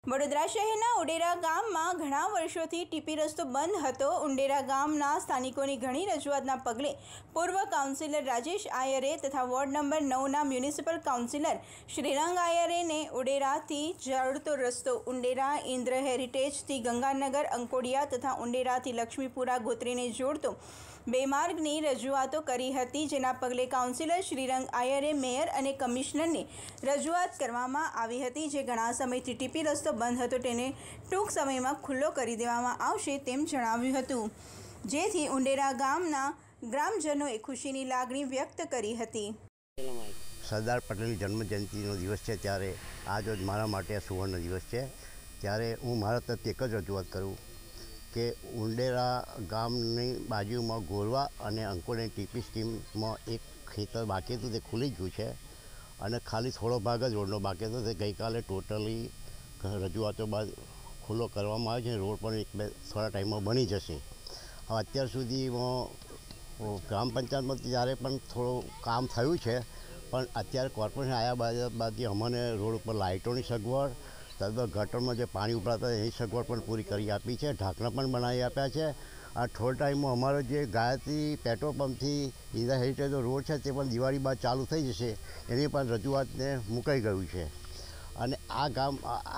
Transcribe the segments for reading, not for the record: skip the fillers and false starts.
વડોદરા શહેરના ઉંડેરા ગામમાં ઘણા વર્ષોથી ટીપી રસ્તો બંધ હતો। ઉંડેરા ગામના સ્થાનિકોની ઘણી રજૂઆતના પગલે પૂર્વ કાઉન્સિલર રાજેશ આયરે તથા વોર્ડ નંબર 9ના મ્યુનિસિપલ કાઉન્સિલર શ્રીરંગ આયરેને ઉંડેરાથી જોડતો રસ્તો ઉંડેરા ઇન્દ્ર હેરિટેજથી ગંગાનગર અંકોડિયા તથા ઉંડેરાથી લક્ષ્મીપુરા ગોત્રીને જોડતો બે માર્ગની રજૂઆતો કરી હતી, જેના પગલે કાઉન્સિલર શ્રીરંગ આયરે મેયર અને કમિશનરને રજૂઆત કરવામાં આવી હતી, જે ઘણા સમયથી ટીપી રસ્તો બંધ હતો તેને ટૂંક સમયમાં ખુલ્લો કરી દેવામાં આવશે તેમ જણાવ્યું હતું, જેથી ઉંડેરા ગામના ગ્રામજનોએ ખુશીની લાગણી વ્યક્ત કરી હતી। સરદાર પટેલની જન્મજયંતિનો દિવસ છે, ત્યારે આજ રોજ મારા માટે સુવર્ણ દિવસ છે। ત્યારે હું મારા તરફથી એક જ રજૂઆત કરું કે ઉંડેરા ગામની બાજુમાં ગોરવા અને અંકોડની ટીપી સ્કીમમાં એક ખેતર બાકી હતું, તે ખુલી ગયું છે અને ખાલી થોડો ભાગ જ રોડનો બાકી હતો, તે ગઈકાલે ટોટલી રજૂઆતો બાદ ખુલ્લો કરવામાં આવે છે। રોડ પણ એક બે થોડા ટાઈમમાં બની જશે। હવે અત્યાર સુધીમાં ગ્રામ પંચાયતમાં ત્યારે પણ થોડું કામ થયું છે, પણ અત્યારે કોર્પોરેશન આવ્યા બાદ અમને રોડ ઉપર લાઇટોની સગવડ, ત્યારબાદ ગટરમાં જે પાણી ઉભરાતા એની સગવડ પણ પૂરી કરી આપી છે, ઢાંકણા પણ બનાવી આપ્યા છે। આ થોડા ટાઈમમાં અમારો જે ગાયત્રી પેટ્રોલ પંપથી ઇન્દિરા હેરિટેજનો રોડ છે તે પણ દિવાળી બાદ ચાલુ થઈ જશે, એની પણ રજૂઆતને મુકાઈ ગયું છે અને આ ગામ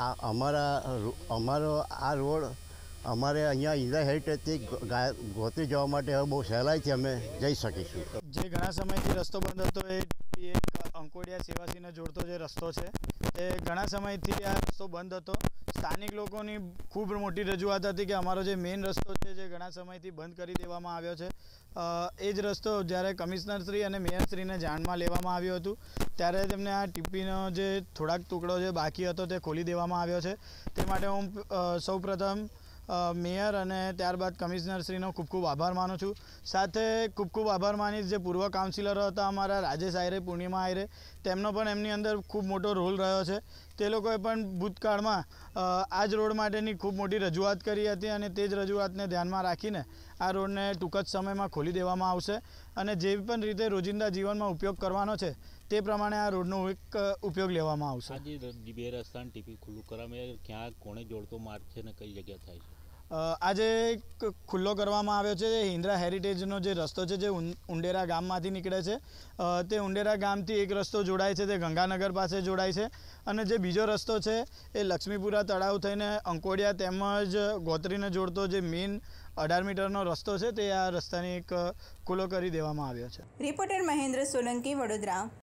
અમારો આ રોડ અમારે અહીંયા ઇન્દિરા હેરિટેજથી ગોત્રી જવા માટે હવે બહુ સહેલાઈથી અમે જઈ શકીશું। જે ઘણા સમયથી રસ્તો બંધ હતો એ એક અંકોડિયા સેવાસીને જોડતો જે રસ્તો છે તે ઘણા સમયથી આ રસ્તો બંધ હતો। સ્થાનિક લોકોની ખૂબ મોટી રજૂઆત હતી કે અમારો જે મેઇન રસ્તો છે જે ઘણા સમયથી બંધ કરી દેવામાં આવ્યો છે, એ જ રસ્તો જ્યારે કમિશનરશ્રી અને મેયરશ્રીને જાણમાં લેવામાં આવ્યું હતું ત્યારે તેમને આ ટીપીનો જે થોડાક ટુકડો જે બાકી હતો તે ખોલી દેવામાં આવ્યો છે। તે માટે હું સૌપ્રથમ મેયર અને ત્યારબાદ કમિશનરશ્રીનો ખૂબ ખૂબ આભાર માનું છું। સાથે ખૂબ ખૂબ આભાર માનીશ જે પૂર્વ કાઉન્સિલરો હતા અમારા રાજેશ આયરે, પૂર્ણિમા આયરે, તેમનો પણ એમની અંદર ખૂબ મોટો રોલ રહ્યો છે। તે લોકોએ પણ ભૂતકાળમાં આ જ રોડ માટેની ખૂબ મોટી રજૂઆત કરી હતી અને તે જ રજૂઆતને ધ્યાનમાં રાખીને આ રોડને ટૂંક જ સમયમાં ખોલી દેવામાં આવશે અને જે પણ રીતે રોજિંદા જીવનમાં ઉપયોગ કરવાનો છે તે પ્રમાણે આ રોડનો એક ઉપયોગ લેવામાં આવશે। આજે બે રસ્તાને ટીપી ખુલ્લું કરવામાં ક્યાં કોણે જોડતો માર્ગ છે અને કઈ જગ્યા થાય છે? આજે ખુલ્લો કરવામાં આવ્યો છે ઇન્દિરા હેરિટેજનો જે રસ્તો છે જે ઉંડેરા ગામમાંથી નીકળે છે, તે ઉંડેરા ગામથી એક રસ્તો જોડાય છે, તે ગંગાનગર પાસે જોડાય છે અને જે બીજો રસ્તો છે એ લક્ષ્મીપુરા તળાવ થઈને અંકોડિયા તેમજ ગોત્રીને જોડતો જે મેઇન 18 મીટરનો રસ્તો છે તે આ રસ્તાને એક ખુલ્લો કરી દેવામાં આવ્યો છે। રિપોર્ટર મહેન્દ્ર સોલંકી, વડોદરા।